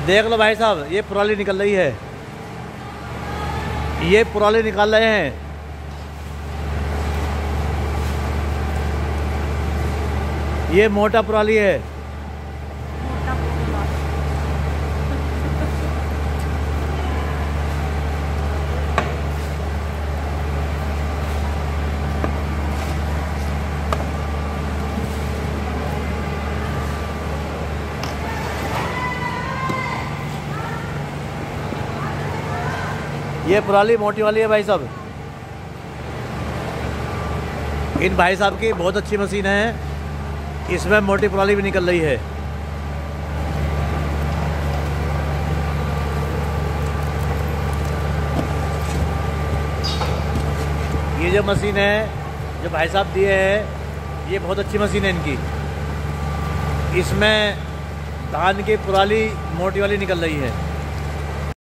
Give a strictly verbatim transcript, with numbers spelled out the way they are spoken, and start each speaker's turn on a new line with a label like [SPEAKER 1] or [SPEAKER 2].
[SPEAKER 1] देख लो भाई साहब, ये पराली निकल रही है, ये पराली निकाल रहे हैं। ये मोटा पराली है। ये पराली मोटी वाली है भाई साहब। इन भाई साहब की बहुत अच्छी मशीन है, इसमें मोटी पराली भी निकल रही है। ये जो मशीन है जो भाई साहब दिए हैं, ये बहुत अच्छी मशीन है इनकी। इसमें धान की पराली मोटी वाली निकल रही है।